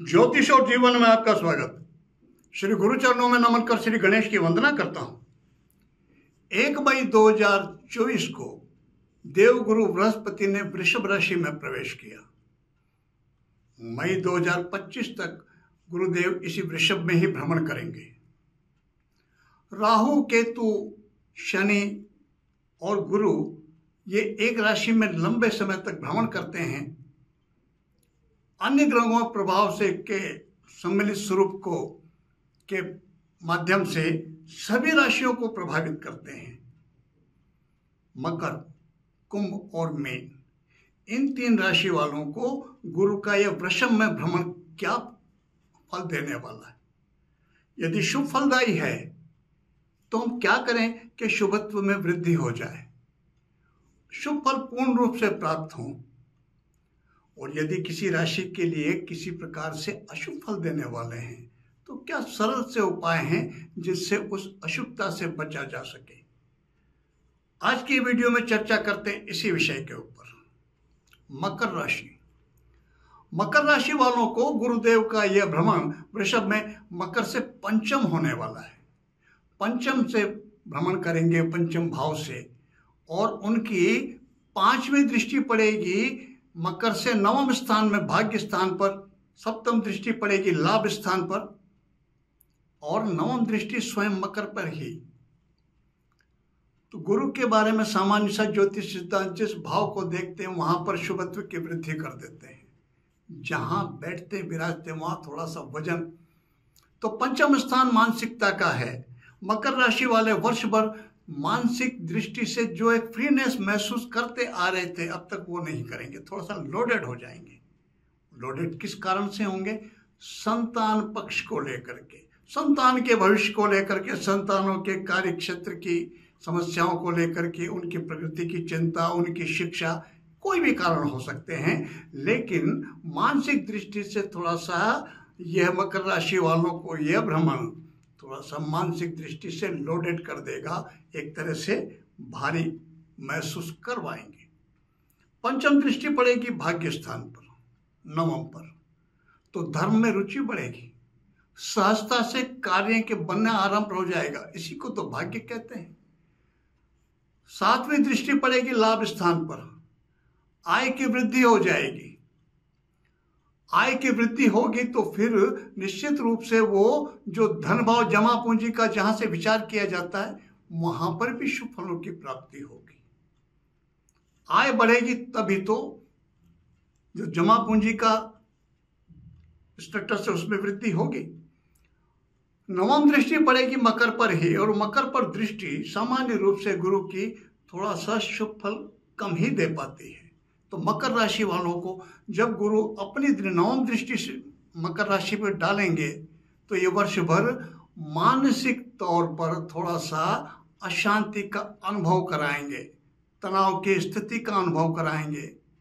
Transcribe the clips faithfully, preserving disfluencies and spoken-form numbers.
ज्योतिष और जीवन में आपका स्वागत। श्री गुरु चरणों में नमन कर श्री गणेश की वंदना करता हूं। एक मई दो हजार चौबीस को देवगुरु बृहस्पति ने वृषभ राशि में प्रवेश किया। मई दो हजार पच्चीस तक गुरुदेव इसी वृषभ में ही भ्रमण करेंगे। राहु, केतु, शनि और गुरु ये एक राशि में लंबे समय तक भ्रमण करते हैं। अन्य ग्रहों प्रभाव से के सम्मिलित स्वरूप को के माध्यम से सभी राशियों को प्रभावित करते हैं। मकर, कुंभ और मीन, इन तीन राशि वालों को गुरु का यह वृषभ में भ्रमण क्या फल देने वाला है। यदि शुभ फलदायी है तो हम क्या करें कि शुभत्व में वृद्धि हो जाए, शुभ फल पूर्ण रूप से प्राप्त हों। और यदि किसी राशि के लिए किसी प्रकार से अशुभ फल देने वाले हैं तो क्या सरल से उपाय हैं जिससे उस अशुभता से बचा जा सके। आज की वीडियो में चर्चा करते हैं इसी विषय के ऊपर। मकर राशि, मकर राशि वालों को गुरुदेव का यह भ्रमण वृषभ में मकर से पंचम होने वाला है। पंचम से भ्रमण करेंगे, पंचम भाव से, और उनकी पांचवी दृष्टि पड़ेगी मकर से नवम स्थान में भाग्य स्थान पर, सप्तम दृष्टि पड़ेगी लाभ स्थान पर, और नवम दृष्टि स्वयं मकर पर ही। तो गुरु के बारे में सामान्य सा ज्योतिष सिद्धांत जिस भाव को देखते हैं वहां पर शुभत्व की वृद्धि कर देते हैं। जहां बैठते विराजते वहां थोड़ा सा वजन। तो पंचम स्थान मानसिकता का है। मकर राशि वाले वर्ष भर मानसिक दृष्टि से जो एक फ्रीनेस महसूस करते आ रहे थे अब तक वो नहीं करेंगे, थोड़ा सा लोडेड हो जाएंगे। लोडेड किस कारण से होंगे? संतान पक्ष को लेकर के, संतान के भविष्य को लेकर के, संतानों के कार्य क्षेत्र की समस्याओं को लेकर के, उनकी प्रगति की चिंता, उनकी शिक्षा, कोई भी कारण हो सकते हैं। लेकिन मानसिक दृष्टि से थोड़ा सा यह मकर राशि वालों को यह भ्रमण थोड़ा सा मानसिक दृष्टि से लोडेड कर देगा, एक तरह से भारी महसूस करवाएंगे। पंचम दृष्टि पड़ेगी भाग्य स्थान पर, नवम पर, तो धर्म में रुचि बढ़ेगी, सहजता से कार्य के बनना आरंभ हो जाएगा, इसी को तो भाग्य कहते हैं। सातवीं दृष्टि पड़ेगी लाभ स्थान पर, आय की वृद्धि हो जाएगी। आय की वृद्धि होगी तो फिर निश्चित रूप से वो जो धन भाव जमा पूंजी का जहां से विचार किया जाता है वहां पर भी शुभ फलों की प्राप्ति होगी। आय बढ़ेगी तभी तो जो जमा पूंजी का स्टेटस है उसमें वृद्धि होगी। नवम दृष्टि पड़ेगी मकर पर ही, और मकर पर दृष्टि सामान्य रूप से गुरु की थोड़ा सा शुभ फल कम ही दे पाती है। तो मकर राशि वालों को जब गुरु अपनी नवम दृष्टि से मकर राशि पर डालेंगे तो ये वर्ष भर मानसिक तौर पर थोड़ा सा अशांति का अनुभव कराएंगे, तनाव की स्थिति का अनुभव कराएंगे।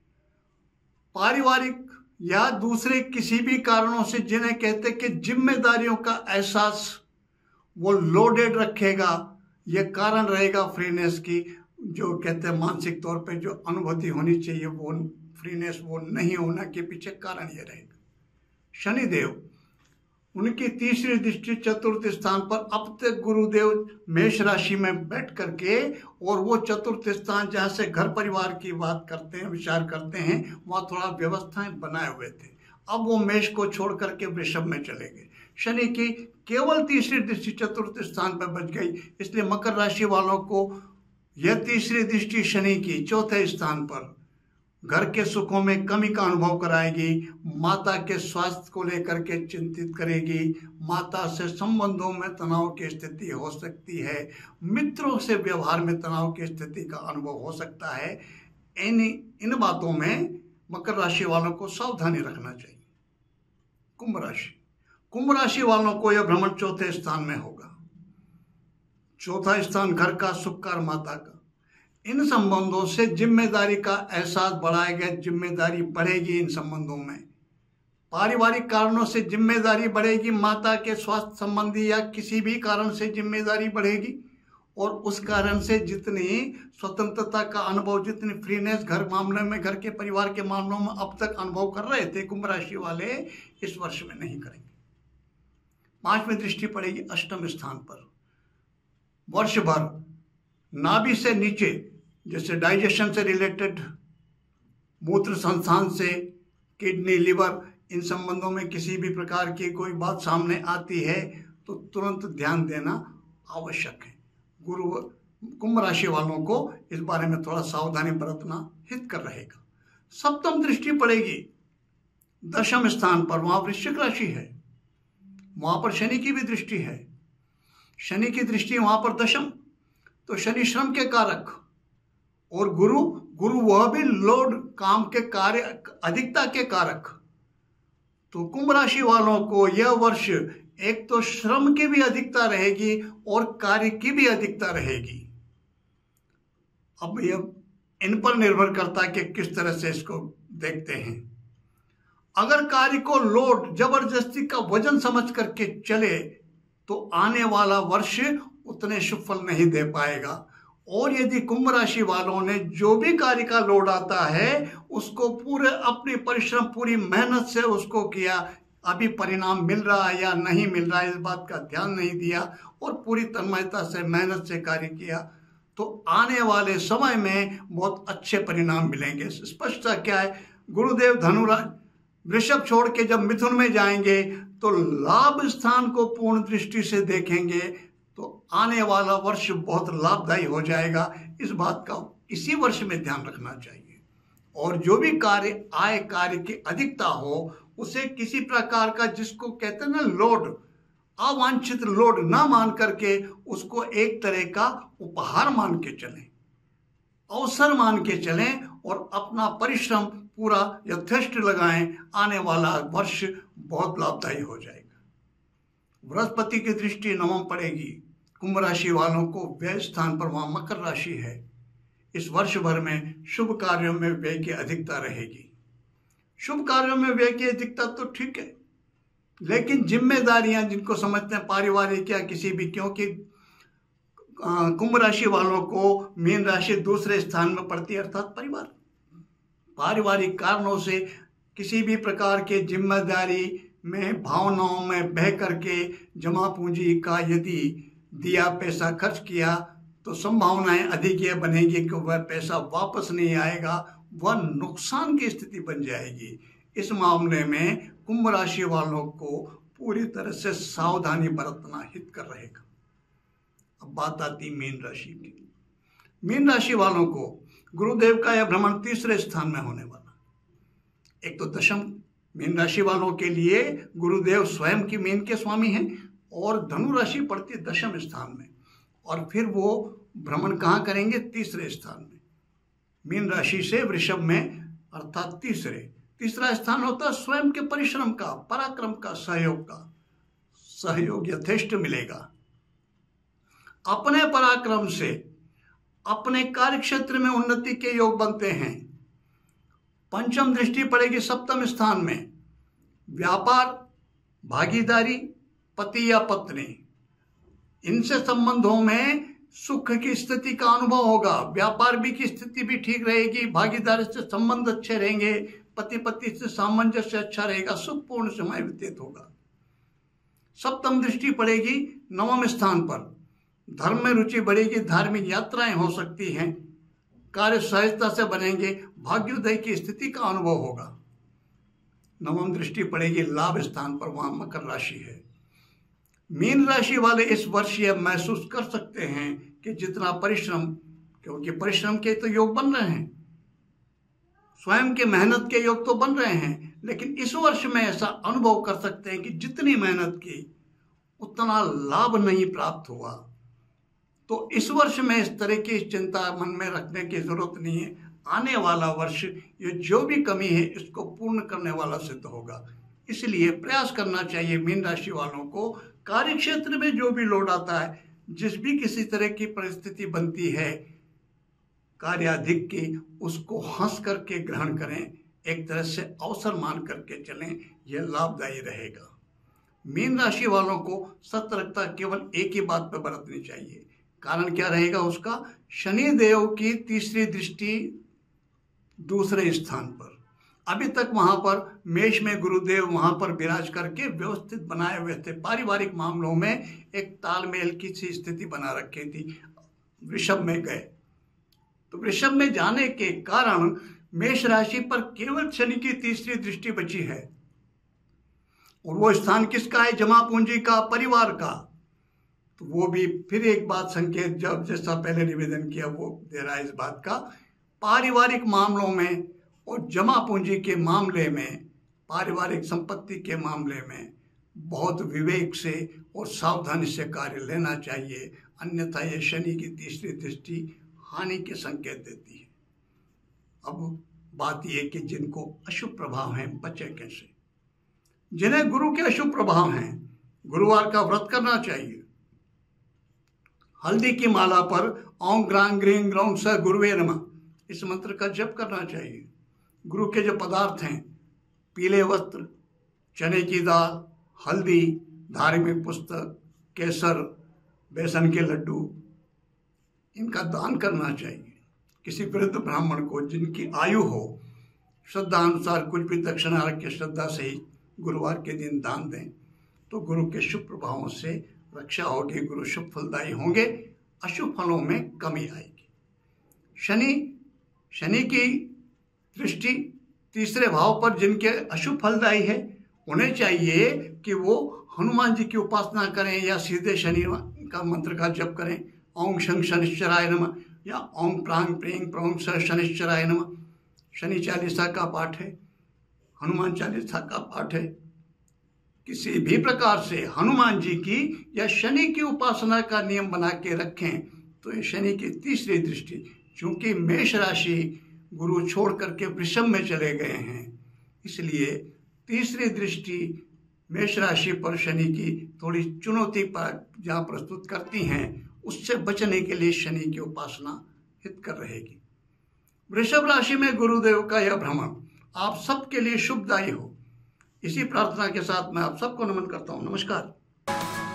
पारिवारिक या दूसरे किसी भी कारणों से जिन्हें कहते कि जिम्मेदारियों का एहसास वो लोडेड रखेगा, ये कारण रहेगा फ्रीनेस की, जो कहते हैं मानसिक तौर पे जो अनुभूति होनी चाहिए वो फ्रीनेस वो नहीं होना के पीछे कारण ये रहेगा। शनिदेव, उनकी तीसरी दृष्टि चतुर्थ स्थान पर, अब तक गुरुदेव मेष राशि में बैठ करके, और वो चतुर्थ स्थान जहाँ से घर परिवार की बात करते हैं, विचार करते हैं, वहाँ थोड़ा व्यवस्थाएं बनाए हुए थे। अब वो मेष को छोड़ करके वृषभ में चले गए। शनि की केवल तीसरी दृष्टि चतुर्थ स्थान पर बच गई, इसलिए मकर राशि वालों को यह तीसरी दृष्टि शनि की चौथे स्थान पर घर के सुखों में कमी का अनुभव कराएगी, माता के स्वास्थ्य को लेकर के चिंतित करेगी, माता से संबंधों में तनाव की स्थिति हो सकती है, मित्रों से व्यवहार में तनाव की स्थिति का अनुभव हो सकता है। इन इन बातों में मकर राशि वालों को सावधानी रखना चाहिए। कुंभ राशि, कुंभ राशि वालों को यह भ्रमण चौथे स्थान में होगा। चौथा स्थान घर का, सुख का, माता का, इन संबंधों से जिम्मेदारी का एहसास बढ़ाएगा, जिम्मेदारी बढ़ेगी इन संबंधों में। पारिवारिक कारणों से जिम्मेदारी बढ़ेगी, माता के स्वास्थ्य संबंधी या किसी भी कारण से जिम्मेदारी बढ़ेगी, और उस कारण से जितनी स्वतंत्रता का अनुभव, जितनी फ्रीनेस घर मामले में, घर के परिवार के मामलों में अब तक अनुभव कर रहे थे कुंभ राशि वाले, इस वर्ष में नहीं करेंगे। पांचवी दृष्टि पड़ेगी अष्टम स्थान पर। वर्ष भर नाभि से नीचे, जैसे डाइजेशन से रिलेटेड, मूत्र संस्थान से, किडनी, लिवर, इन संबंधों में किसी भी प्रकार की कोई बात सामने आती है तो तुरंत ध्यान देना आवश्यक है। गुरु कुंभ राशि वालों को इस बारे में थोड़ा सावधानी बरतना हित कर रहेगा। सप्तम दृष्टि पड़ेगी दशम स्थान पर, वहां वृश्चिक राशि है, वहां पर शनि की भी दृष्टि है। शनि की दृष्टि वहां पर दशम, तो शनि श्रम के कारक, और गुरु गुरु वह भी लोड, काम के कार्य, अधिकता के कारक। तो कुंभ राशि वालों को यह वर्ष एक तो श्रम की भी अधिकता रहेगी और कार्य की भी अधिकता रहेगी। अब यह इन पर निर्भर करता है कि किस तरह से इसको देखते हैं। अगर कार्य को लोड, जबरदस्ती का वजन समझ करके चले तो आने वाला वर्ष उतने शुभ फल नहीं दे पाएगा। और यदि कुंभ राशि वालों ने जो भी कार्य का लोड आता है उसको पूरे अपनी परिश्रम, पूरी मेहनत से उसको किया, अभी परिणाम मिल रहा है या नहीं मिल रहा है इस बात का ध्यान नहीं दिया और पूरी तन्मयता से, मेहनत से कार्य किया, तो आने वाले समय में बहुत अच्छे परिणाम मिलेंगे। स्पष्टता क्या है, गुरुदेव धनु वृषभ छोड़ के जब मिथुन में जाएंगे तो लाभ स्थान को पूर्ण दृष्टि से देखेंगे तो आने वाला वर्ष बहुत लाभदायी हो जाएगा। इस बात का इसी वर्ष में ध्यान रखना चाहिए। और जो भी कार्य आय, कार्य की अधिकता हो, उसे किसी प्रकार का, जिसको कहते हैं ना लोड, अवांछित लोड ना मान करके उसको एक तरह का उपहार मान के चलें, अवसर मान के चलें और अपना परिश्रम पूरा यथेष्ट लगाएं। आने वाला वर्ष बहुत लाभदायी हो जाएगा। बृहस्पति की दृष्टि नवम पड़ेगी कुंभ राशि वालों को व्यय स्थान पर, वहां मकर राशि है। इस वर्ष भर में शुभ कार्यों में व्यय की अधिकता रहेगी। शुभ कार्यों में व्यय की अधिकता तो ठीक है, लेकिन जिम्मेदारियां जिनको समझते हैं पारिवारिक या किसी भी, क्योंकि कुंभ राशि वालों को मीन राशि दूसरे स्थान में पड़ती है, अर्थात परिवार। पारिवारिक कारणों से किसी भी प्रकार के जिम्मेदारी में, भावनाओं में बह करके जमा पूंजी का यदि दिया पैसा खर्च किया तो संभावनाएं अधिक ये बनेगी कि वह पैसा वापस नहीं आएगा, वह नुकसान की स्थिति बन जाएगी। इस मामले में कुंभ राशि वालों को पूरी तरह से सावधानी बरतना हित कर रहेगा। अब बात आती मीन राशि की। मीन राशि वालों को गुरुदेव का यह भ्रमण तीसरे स्थान में होने वाला। एक तो दशम, मीन राशि वालों के लिए गुरुदेव स्वयं की मीन के स्वामी हैं और धनु राशि पड़ती है दशम स्थान में, और फिर वो भ्रमण कहाँ करेंगे? तीसरे स्थान में, मीन राशि से वृषभ में, अर्थात तीसरे। तीसरा स्थान होता है स्वयं के परिश्रम का, पराक्रम का, सहयोग का। सहयोग यथेष्ट मिलेगा। अपने पराक्रम से अपने कार्य क्षेत्र में उन्नति के योग बनते हैं। पंचम दृष्टि पड़ेगी सप्तम स्थान में। व्यापार, भागीदारी, पति या पत्नी, इनसे संबंधों में सुख की स्थिति का अनुभव होगा। व्यापार भी की स्थिति भी ठीक रहेगी, भागीदारी से संबंध अच्छे रहेंगे, पति पत्नी से सामंजस्य अच्छा रहेगा, सुखपूर्ण समय व्यतीत होगा। सप्तम दृष्टि पड़ेगी नवम स्थान पर। धर्म में रुचि बढ़ेगी, धार्मिक यात्राएं हो सकती हैं, कार्य सहजता से बनेंगे, भाग्योदय की स्थिति का अनुभव होगा। नवम दृष्टि पड़ेगी लाभ स्थान पर, वहां मकर राशि है। मीन राशि वाले इस वर्ष यह महसूस कर सकते हैं कि जितना परिश्रम, क्योंकि परिश्रम के तो योग बन रहे हैं, स्वयं के मेहनत के योग तो बन रहे हैं, लेकिन इस वर्ष में ऐसा अनुभव कर सकते हैं कि जितनी मेहनत की उतना लाभ नहीं प्राप्त हुआ। तो इस वर्ष में इस तरह की चिंता मन में रखने की जरूरत नहीं है। आने वाला वर्ष ये जो भी कमी है इसको पूर्ण करने वाला सिद्ध होगा। इसलिए प्रयास करना चाहिए मीन राशि वालों को, कार्य क्षेत्र में जो भी लोड आता है, जिस भी किसी तरह की परिस्थिति बनती है कार्याधिक की, उसको हंस करके ग्रहण करें, एक तरह से अवसर मान करके चलें, यह लाभदायी रहेगा। मीन राशि वालों को सतर्कता केवल एक ही बात पर बरतनी चाहिए कारण क्या रहेगा उसका? शनि देव की तीसरी दृष्टि दूसरे स्थान पर। अभी तक वहां पर मेष में गुरुदेव वहां पर विराज करके व्यवस्थित बनाए हुए थे, पारिवारिक मामलों में एक तालमेल की सी स्थिति बना रखी थी। वृषभ में गए तो वृषभ में जाने के कारण मेष राशि पर केवल शनि की तीसरी दृष्टि बची है, और वो स्थान किसका है? जमा पूंजी का, परिवार का। तो वो भी फिर एक बात संकेत, जब जैसा पहले निवेदन किया वो दे रहा है इस बात का, पारिवारिक मामलों में और जमा पूंजी के मामले में, पारिवारिक संपत्ति के मामले में बहुत विवेक से और सावधानी से कार्य लेना चाहिए, अन्यथा ये शनि की तीसरी दृष्टि हानि के संकेत देती है। अब बात यह कि जिनको अशुभ प्रभाव हैं बचे कैसे? जिन्हें गुरु के अशुभ प्रभाव हैं, गुरुवार का व्रत करना चाहिए। हल्दी की माला पर ओम ग्रांग ग्रीं ग्रौं स गुरुवे नमः इस मंत्र का जप करना चाहिए। गुरु के जो पदार्थ हैं, पीले वस्त्र, चने की दाल, हल्दी, धार्मिक पुस्तक, केसर, बेसन के लड्डू, इनका दान करना चाहिए। किसी वृद्ध ब्राह्मण को जिनकी आयु हो, श्रद्धा अनुसार कुछ भी दक्षिणा रख के श्रद्धा से ही गुरुवार के दिन दान दें तो गुरु के शुभ प्रभावों से रक्षा होगी, गुरु शुभ फलदायी होंगे, अशुभ फलों में कमी आएगी। शनि शनि की दृष्टि तीसरे भाव पर जिनके अशुभ फलदायी है, उन्हें चाहिए कि वो हनुमान जी की उपासना करें या सीधे शनि का मंत्र का जप करें। ओम शं शनिश्चराय नमः या ओम प्रांग प्रेंग प्रोंग स शनिश्चराय नमः। शनि चालीसा का पाठ है, हनुमान चालीसा का पाठ है। किसी भी प्रकार से हनुमान जी की या शनि की उपासना का नियम बना के रखें तो ये शनि की तीसरी दृष्टि, चूंकि मेष राशि गुरु छोड़ करके वृषभ में चले गए हैं, इसलिए तीसरी दृष्टि मेष राशि पर शनि की थोड़ी चुनौती पर जहाँ प्रस्तुत करती हैं, उससे बचने के लिए शनि की उपासना हितकर रहेगी। वृषभ राशि में गुरुदेव का यह भ्रमण आप सबके लिए शुभदायी हो, इसी प्रार्थना के साथ मैं आप सबको नमन करता हूँ। नमस्कार।